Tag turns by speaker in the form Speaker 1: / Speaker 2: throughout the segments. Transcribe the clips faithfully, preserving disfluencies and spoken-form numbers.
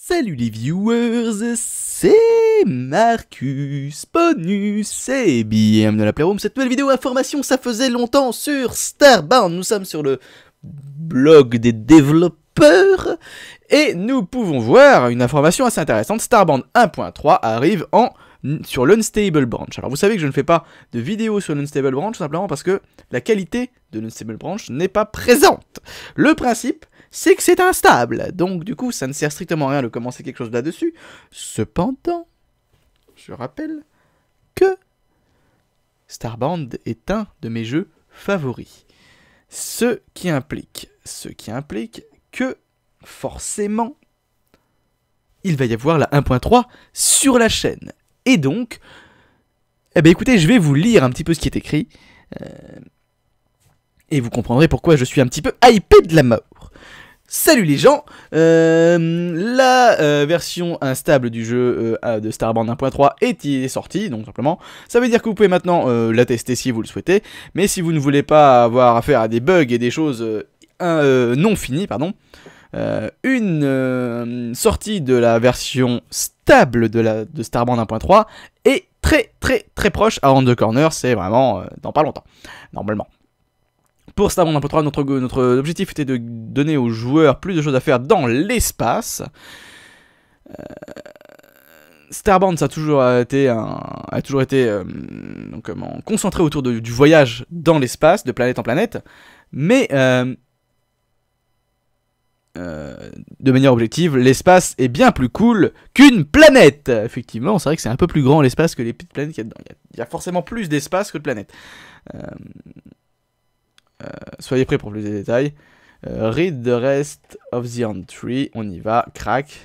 Speaker 1: Salut les viewers, c'est Marcus Bonus et bienvenue dans la Playroom. Cette nouvelle vidéo information, ça faisait longtemps sur Starbound. Nous sommes sur le blog des développeurs et nous pouvons voir une information assez intéressante. Starbound un point trois arrive en sur l'Unstable Branch. Alors vous savez que je ne fais pas de vidéo sur l'Unstable Branch tout simplement parce que la qualité de l'Unstable Branch n'est pas présente. Le principe, c'est que c'est instable, donc du coup ça ne sert strictement à rien de commencer quelque chose là-dessus. Cependant, je rappelle que Starbound est un de mes jeux favoris. Ce qui implique, ce qui implique que forcément, il va y avoir la un point trois sur la chaîne. Et donc, eh ben écoutez, je vais vous lire un petit peu ce qui est écrit, euh, et vous comprendrez pourquoi je suis un petit peu hypé de la mort. Salut les gens, euh, la euh, version instable du jeu euh, de Starbound un point trois est, est sortie, donc simplement, ça veut dire que vous pouvez maintenant euh, la tester si vous le souhaitez, mais si vous ne voulez pas avoir affaire à des bugs et des choses euh, euh, non finies, pardon, euh, une euh, sortie de la version stable de, la, de Starbound un point trois est très très très proche à Around the Corner, c'est vraiment euh, dans pas longtemps, normalement. Pour Starbound un point trois, notre, notre objectif était de donner aux joueurs plus de choses à faire dans l'espace. Euh, Starbound, ça a toujours été, un, a toujours été euh, donc, comment, concentré autour de, du voyage dans l'espace, de planète en planète, mais euh, euh, de manière objective, l'espace est bien plus cool qu'une planète. Effectivement, c'est vrai que c'est un peu plus grand l'espace que les petites planètes qu'il y a dedans. Il y a, il y a forcément plus d'espace que de planètes. Euh, Euh, soyez prêts pour plus de détails. Euh, read the rest of the entry. On y va. Crac.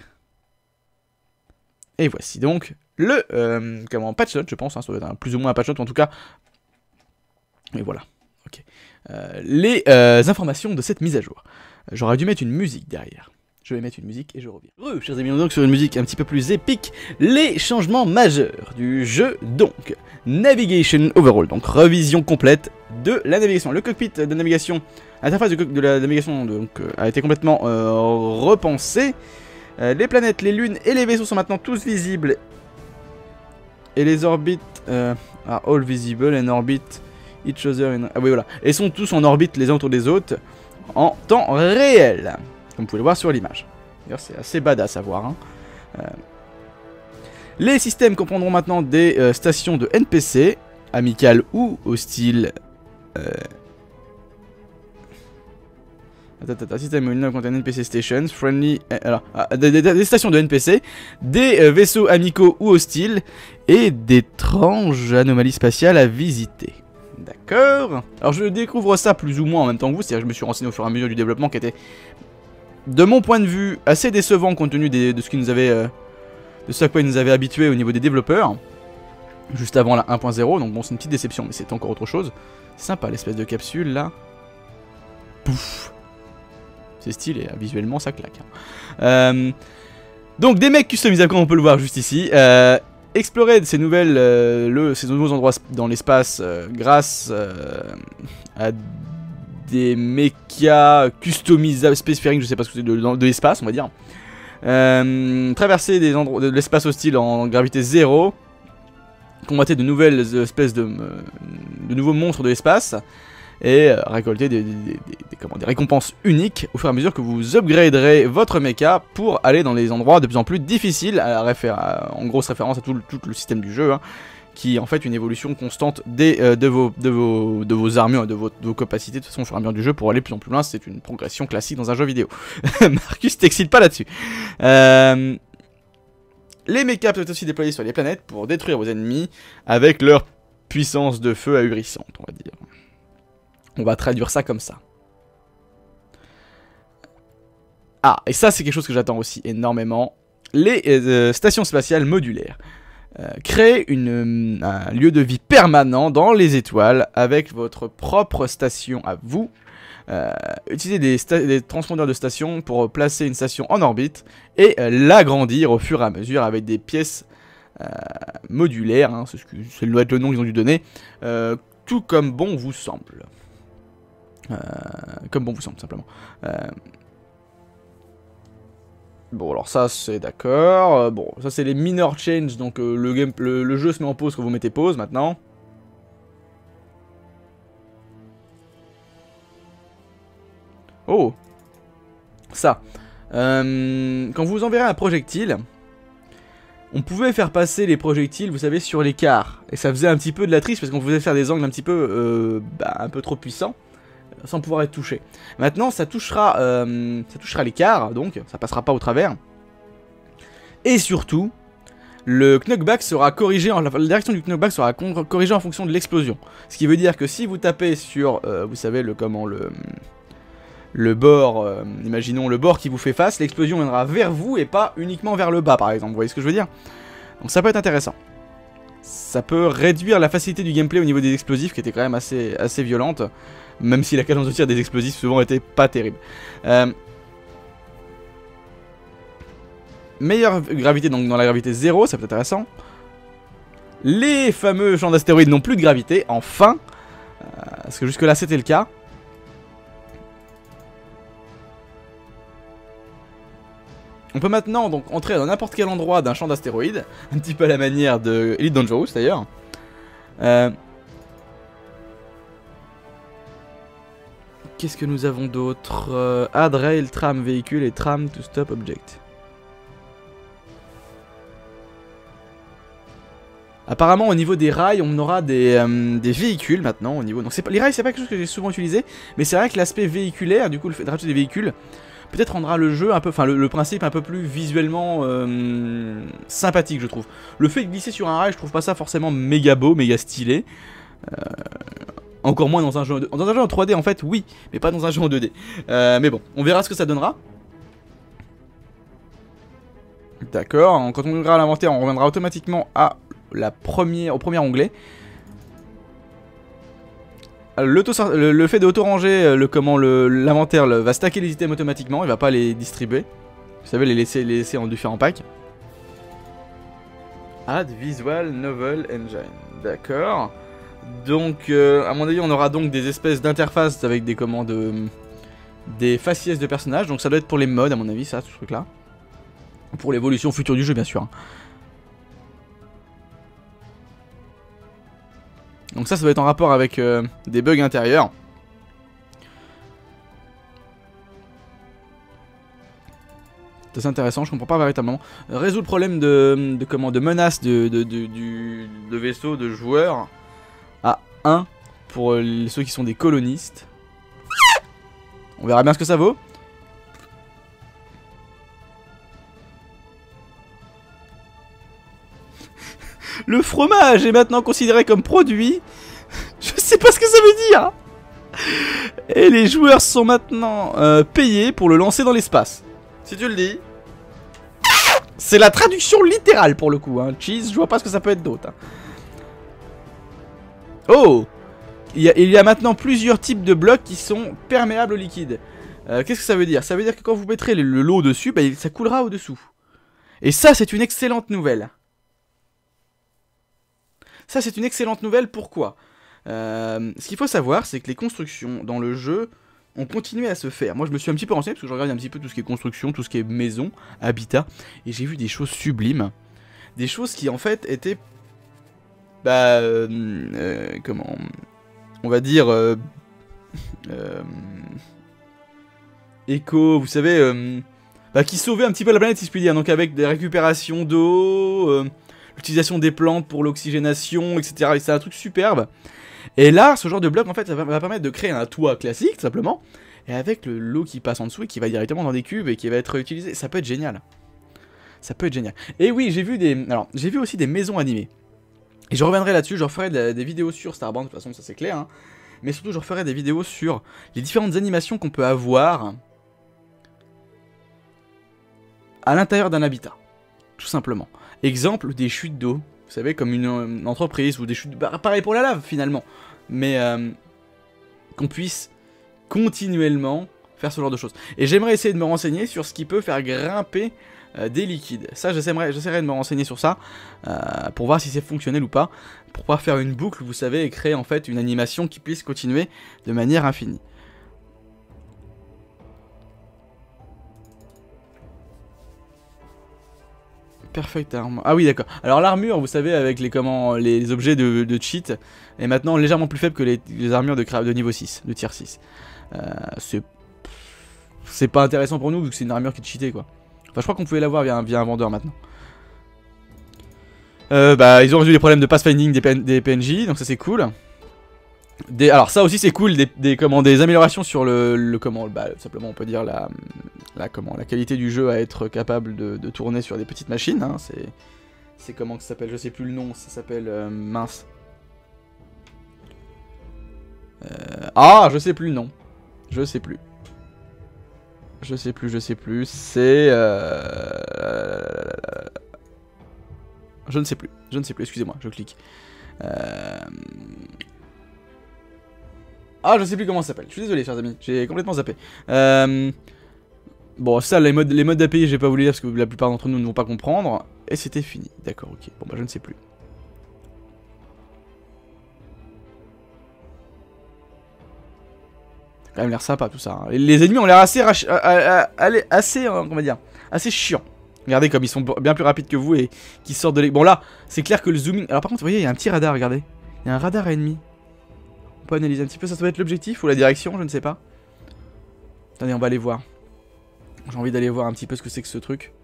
Speaker 1: Et voici donc le euh, comment, patch note, je pense. Hein, ça doit être un, plus ou moins un patch note, en tout cas. Et voilà. Ok. Euh, les euh, informations de cette mise à jour. Euh, J'aurais dû mettre une musique derrière. Je vais mettre une musique et je reviens. Re, chers amis, donc sur une musique un petit peu plus épique, les changements majeurs du jeu, donc Navigation Overall, donc revision complète de la navigation. Le cockpit de navigation, l'interface de, de la navigation donc, euh, a été complètement euh, repensée. Euh, les planètes, les lunes et les vaisseaux sont maintenant tous visibles. Et les orbites euh, are all visible and orbit each other in... Ah oui voilà, et sont tous en orbite les uns autour des autres en temps réel. Comme vous pouvez le voir sur l'image. D'ailleurs, c'est assez badass à voir. Hein. Euh... Les systèmes comprendront maintenant des euh, stations de N P C, amicales ou hostiles. Euh... Attends, attends, système will now contain N P C stations, friendly. Euh, alors, ah, des, des, des stations de N P C, des euh, vaisseaux amicaux ou hostiles, et d'étranges anomalies spatiales à visiter. D'accord. Alors, je découvre ça plus ou moins en même temps que vous, c'est-à-dire que je me suis renseigné au fur et à mesure du développement qui était, de mon point de vue, assez décevant compte tenu des, de ce qui nous avait, euh, de ce à quoi ils nous avaient habitués au niveau des développeurs, juste avant la un point zéro, donc bon c'est une petite déception, mais c'est encore autre chose. Sympa l'espèce de capsule là. Pouf. C'est stylé, hein. Visuellement ça claque. Hein. Euh, donc des mecs customisables comme on peut le voir juste ici. Euh, explorer ces nouvelles, euh, le, ces nouveaux endroits dans l'espace euh, grâce euh, à des mechas customisables, spacefaring, je sais pas ce que c'est, de, de l'espace on va dire. Euh, traverser des endroits de l'espace hostile en gravité zéro. Combattre de nouvelles espèces de, de nouveaux monstres de l'espace. Et euh, récolter des, des, des, des, comment, des récompenses uniques au fur et à mesure que vous upgraderez votre mecha pour aller dans les endroits de plus en plus difficiles, à la à, en grosse référence à tout le, tout le système du jeu, hein, qui est en fait une évolution constante des, euh, de, vos, de, vos, de vos armures et de vos, de vos capacités de toute façon au fur et à mesure du jeu pour aller de plus en plus loin. C'est une progression classique dans un jeu vidéo. Marcus, t'excite pas là-dessus. Euh... Les mechas peuvent aussi déployer sur les planètes pour détruire vos ennemis avec leur puissance de feu ahurissante, on va dire. On va traduire ça comme ça. Ah, et ça c'est quelque chose que j'attends aussi énormément. Les euh, stations spatiales modulaires. Euh, créer une, euh, un lieu de vie permanent dans les étoiles avec votre propre station à vous. Euh, utiliser des, des transpondeurs de station pour placer une station en orbite et euh, l'agrandir au fur et à mesure avec des pièces euh, modulaires, hein, c'est ce que ça doit être le nom qu'ils ont dû donner, euh, tout comme bon vous semble. Euh, comme bon vous semble simplement. Euh, Bon, alors ça, c'est d'accord. Euh, bon, ça, c'est les minor change. Donc, euh, le, game, le, le jeu se met en pause quand vous mettez pause, maintenant. Oh. Ça. Euh, quand vous enverrez un projectile, on pouvait faire passer les projectiles, vous savez, sur l'écart. Et ça faisait un petit peu de la triche, parce qu'on pouvait faire des angles un petit peu, euh, bah, un peu trop puissants, sans pouvoir être touché. Maintenant, ça touchera, euh, ça touchera l'écart, donc ça passera pas au travers. Et surtout, le knockback sera corrigé, en, la direction du knockback sera corrigée en fonction de l'explosion. Ce qui veut dire que si vous tapez sur, euh, vous savez, le comment le le bord, euh, imaginons le bord qui vous fait face, l'explosion viendra vers vous et pas uniquement vers le bas, par exemple. Vous voyez ce que je veux dire? Donc ça peut être intéressant. Ça peut réduire la facilité du gameplay au niveau des explosifs, qui était quand même assez, assez violente, même si la cadence de tir des explosifs souvent était pas terrible. Euh... Meilleure gravité, donc dans la gravité zéro, ça peut être intéressant. Les fameux champs d'astéroïdes n'ont plus de gravité, enfin. Euh, parce que jusque là c'était le cas. On peut maintenant donc entrer dans n'importe quel endroit d'un champ d'astéroïdes, un petit peu à la manière de Elite Dangerous d'ailleurs. Euh... Qu'est-ce que nous avons d'autre? euh, Add rail, tram, véhicule et tram to stop object. Apparemment au niveau des rails on aura des, euh, des véhicules maintenant au niveau. Donc pas... les rails c'est pas quelque chose que j'ai souvent utilisé, mais c'est vrai que l'aspect véhiculaire, du coup le fait de rajouter des véhicules, peut-être rendra le jeu un peu, enfin le, le principe un peu plus visuellement euh, sympathique je trouve. Le fait de glisser sur un rail je trouve pas ça forcément méga beau, méga stylé. Euh, encore moins dans un jeu dans un jeu en trois D en fait oui, mais pas dans un jeu en deux D. Euh, mais bon, on verra ce que ça donnera. D'accord, quand on ouvrira l'inventaire on reviendra automatiquement à la première, au premier onglet. Le, le fait d'auto-ranger le, comment l'inventaire va stacker les items automatiquement, il va pas les distribuer. Vous savez, les laisser, les laisser en différents packs. Add Visual Novel Engine. D'accord. Donc, euh, à mon avis, on aura donc des espèces d'interfaces avec des commandes, euh, des faciès de personnages. Donc, ça doit être pour les mods, à mon avis, ça, ce truc-là. Pour l'évolution future du jeu, bien sûr. Donc ça, ça va être en rapport avec euh, des bugs intérieurs. C'est intéressant, je comprends pas véritablement. Euh, résout le problème de, de, comment, de menace de, de, de, du, de vaisseaux, de joueurs à un pour euh, ceux qui sont des colonistes. On verra bien ce que ça vaut. Le fromage est maintenant considéré comme produit. Je sais pas ce que ça veut dire. Et les joueurs sont maintenant euh, payés pour le lancer dans l'espace. Si tu le dis. C'est la traduction littérale pour le coup. Hein. Cheese, je vois pas ce que ça peut être d'autre. Hein. Oh, il y, a, il y a maintenant plusieurs types de blocs qui sont perméables au liquide. Euh, Qu'est-ce que ça veut dire? Ça veut dire que quand vous mettrez le, le lot dessus, bah, ça coulera au-dessous. Et ça, c'est une excellente nouvelle. Ça, c'est une excellente nouvelle, pourquoi? euh, Ce qu'il faut savoir, c'est que les constructions dans le jeu ont continué à se faire. Moi, je me suis un petit peu renseigné, parce que je regarde un petit peu tout ce qui est construction, tout ce qui est maison, habitat, et j'ai vu des choses sublimes. Des choses qui, en fait, étaient... Bah... Euh, euh, comment... On va dire... Euh, euh, éco, vous savez... Euh, bah, qui sauvaient un petit peu la planète, si je puis dire. Donc, avec des récupérations d'eau... Euh, l'utilisation des plantes pour l'oxygénation, et cetera. Et c'est un truc superbe. Et là, ce genre de bloc, en fait, ça va, va permettre de créer un toit classique, tout simplement. Et avec le l'eau qui passe en dessous et qui va directement dans des cubes et qui va être utilisé, ça peut être génial. Ça peut être génial. Et oui, j'ai vu des, alors j'ai vu aussi des maisons animées. Et je reviendrai là-dessus. Je referai de, des vidéos sur Starbound, de toute façon, ça c'est clair. Hein. Mais surtout, je referai des vidéos sur les différentes animations qu'on peut avoir à l'intérieur d'un habitat, tout simplement. Exemple, des chutes d'eau, vous savez, comme une, une entreprise, ou des chutes... Bah, pareil pour la lave, finalement. Mais euh, qu'on puisse continuellement faire ce genre de choses. Et j'aimerais essayer de me renseigner sur ce qui peut faire grimper euh, des liquides. Ça, j'essaierai de me renseigner sur ça, euh, pour voir si c'est fonctionnel ou pas, pour pouvoir faire une boucle, vous savez, et créer en fait une animation qui puisse continuer de manière infinie. Perfect armor. Ah oui, d'accord. Alors l'armure, vous savez, avec les comment les objets de, de cheat, est maintenant légèrement plus faible que les, les armures de, de niveau six, de tier six. Euh, c'est c'est pas intéressant pour nous vu que c'est une armure qui est cheatée quoi. Enfin, je crois qu'on pouvait l'avoir via, via un vendeur maintenant. Euh, bah, ils ont résolu les problèmes de pathfinding des, P N des P N J, donc ça c'est cool. Des, alors ça aussi c'est cool, des, des, comment, des améliorations sur le, le comment, bah, simplement on peut dire la, la, comment, la qualité du jeu à être capable de, de tourner sur des petites machines, hein, c'est, c'est comment que ça s'appelle, je sais plus le nom, ça s'appelle, euh, mince. Euh, ah, je sais plus le nom, je sais plus. Je sais plus, je sais plus, c'est... Euh... Je ne sais plus, je ne sais plus, excusez-moi, je clique. Euh... Ah, je sais plus comment ça s'appelle. Je suis désolé, chers amis. J'ai complètement zappé. Euh... Bon, ça, les modes, les modes d'A P I, je vais pas vous les dire parce que la plupart d'entre nous ne vont pas comprendre. Et c'était fini. D'accord, ok. Bon, bah, je ne sais plus. Ça a quand même l'air sympa tout ça. Hein. Les ennemis ont l'air assez, rach... assez, euh, comment dire, assez chiants. Regardez comme ils sont bien plus rapides que vous et qui sortent de les... Bon là, c'est clair que le zooming... Alors par contre, vous voyez, il y a un petit radar, regardez. Il y a un radar ennemi. On peut analyser un petit peu, ça doit être l'objectif ou la direction, je ne sais pas. Attendez, on va aller voir. J'ai envie d'aller voir un petit peu ce que c'est que ce truc.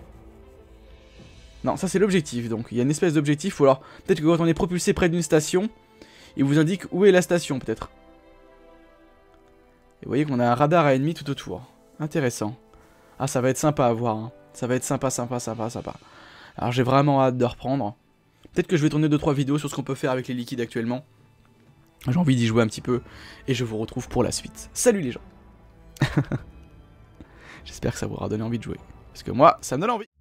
Speaker 1: Non, ça c'est l'objectif, donc il y a une espèce d'objectif, ou alors peut-être que quand on est propulsé près d'une station, il vous indique où est la station, peut-être. Et vous voyez qu'on a un radar à ennemi tout autour. Intéressant. Ah, ça va être sympa à voir, hein. Ça va être sympa, sympa, sympa, sympa. Alors j'ai vraiment hâte de reprendre. Peut-être que je vais tourner deux trois vidéos sur ce qu'on peut faire avec les liquides actuellement. J'ai envie d'y jouer un petit peu, et je vous retrouve pour la suite. Salut les gens. J'espère que ça vous aura donné envie de jouer. Parce que moi, ça me donne envie.